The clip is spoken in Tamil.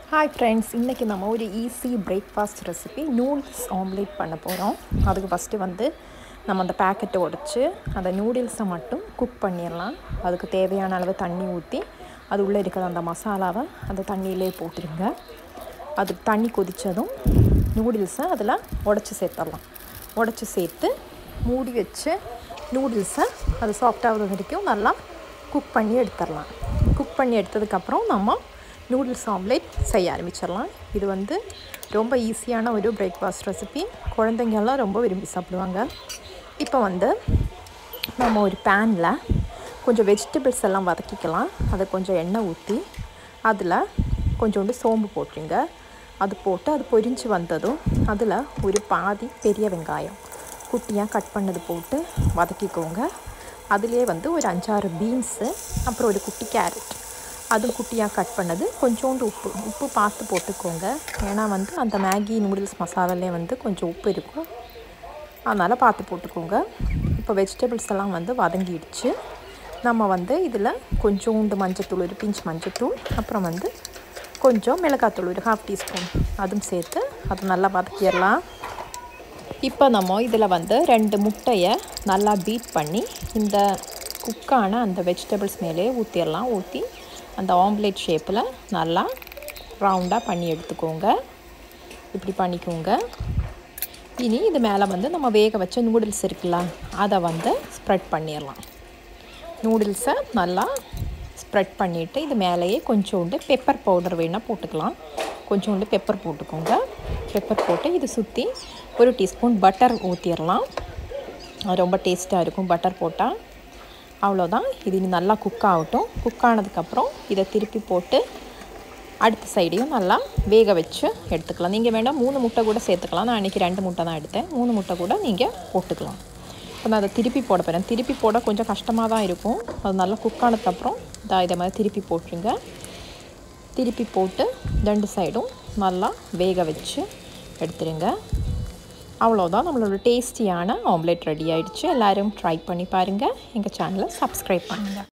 ஹாய் ஃப்ரெண்ட்ஸ், இன்றைக்கி நம்ம ஒரு easy breakfast recipe noodles omelette பண்ண போகிறோம். அதுக்கு ஃபஸ்ட்டு நம்ம அந்த பேக்கெட்டை உடைச்சி அந்த நூடுல்ஸை மட்டும் குக் பண்ணிடலாம். அதுக்கு தேவையான அளவு தண்ணி ஊற்றி அது உள்ளே இருக்கிற அந்த மசாலாவை அந்த தண்ணியிலே போட்டுருங்க. அது தண்ணி கொதித்ததும் நூடுல்ஸை அதில் உடச்சி சேர்த்துடலாம். உடச்சி சேர்த்து மூடி வச்சு நூடுல்ஸை அது சாஃப்டாகிறது வரைக்கும் நல்லா குக் பண்ணி எடுத்துடலாம். குக் பண்ணி எடுத்ததுக்கப்புறம் நம்ம நூடுல்ஸ் ஆம்லேட் செய்ய ஆரம்பிச்சிடலாம். இது ரொம்ப ஈஸியான ஒரு பிரேக்ஃபாஸ்ட் ரெசிபி. குழந்தைங்கெல்லாம் ரொம்ப விரும்பி சாப்பிடுவாங்க. இப்போ நம்ம ஒரு பேனில் கொஞ்சம் வெஜிடபிள்ஸ் எல்லாம் வதக்கிக்கலாம். அதை கொஞ்சம் எண்ணெய் ஊற்றி அதில் கொஞ்சோண்டு சோம்பு போட்டுருங்க. அது போட்டு அது பொரிஞ்சு வந்ததும் அதில் ஒரு பாதி பெரிய வெங்காயம் குட்டியாக கட் பண்ணது போட்டு வதக்கிக்கோங்க. அதிலே ஒரு 5-6 பீன்ஸு, அப்புறம் ஒரு குட்டி கேரட் அதுவும் குட்டியாக கட் பண்ணது, கொஞ்சோண்டு உப்பு பார்த்து போட்டுக்கோங்க. ஏன்னா அந்த மேகி நூடுல்ஸ் மசாலாலே கொஞ்சம் உப்பு இருக்கும், அதனால் பார்த்து போட்டுக்கோங்க. இப்போ வெஜிடபிள்ஸ் எல்லாம் வதங்கிடுச்சு. நம்ம இதில் கொஞ்சோண்டு மஞ்சத்தூள், ஒரு பிஞ்ச் மஞ்சத்தூள், அப்புறம் கொஞ்சம் மிளகாத்தூள், ஒரு 1/2 டீஸ்பூன் அதுவும் சேர்த்து அதை நல்லா வதக்கிடலாம். இப்போ நம்ம இதில் 2 முட்டையை நல்லா பீட் பண்ணி இந்த குக்கான அந்த வெஜிடபிள்ஸ் மேலே ஊற்றிடலாம். ஊற்றி அந்த ஆம்லேட் ஷேப்பில் நல்லா ரவுண்டாக பண்ணி எடுத்துக்கோங்க. இப்படி பண்ணிக்கோங்க. இனி இது மேலே நம்ம வேக வச்ச நூடுல்ஸ் இருக்குல்ல, அதை ஸ்ப்ரெட் பண்ணிடலாம். நூடுல்ஸை நல்லா ஸ்ப்ரெட் பண்ணிவிட்டு இது மேலேயே கொஞ்சோண்டு பெப்பர் பவுடர் வேணால் போட்டுக்கலாம். கொஞ்சோண்டு பெப்பர் போட்டுக்கோங்க. பெப்பர் போட்டு இது சுற்றி 1 டீஸ்பூன் பட்டர் ஊற்றிடலாம். ரொம்ப டேஸ்ட்டாக இருக்கும் பட்டர் போட்டால். அவ்வளோதான். இது நல்லா குக் ஆகட்டும். குக் ஆனதுக்கப்புறம் இதை திருப்பி போட்டு அடுத்த சைடையும் நல்லா வேக வச்சு எடுத்துக்கலாம். நீங்கள் வேணால் 3 முட்டை கூட சேர்த்துக்கலாம். நான் இன்றைக்கி 2 முட்டை தான் எடுத்தேன். 3 முட்டை கூட நீங்கள் போட்டுக்கலாம். இப்போ நான் அதை திருப்பி போட போகிறேன். திருப்பி போட கொஞ்சம் கஷ்டமாக தான் இருக்கும். அது நல்லா குக் ஆனதுக்கப்புறம் இதை மாதிரி திருப்பி போட்டுருங்க. திருப்பி போட்டு 2 சைடும் நல்லா வேக வச்சு எடுத்துருங்க. அவ்வளோதான், நம்மளோட டேஸ்டியான ஆம்லேட் ரெடி ஆகிடுச்சு. எல்லோரும் ட்ரை பண்ணி பாருங்கள். எங்கள் சேனலை சப்ஸ்கிரைப் பண்ணுங்கள்.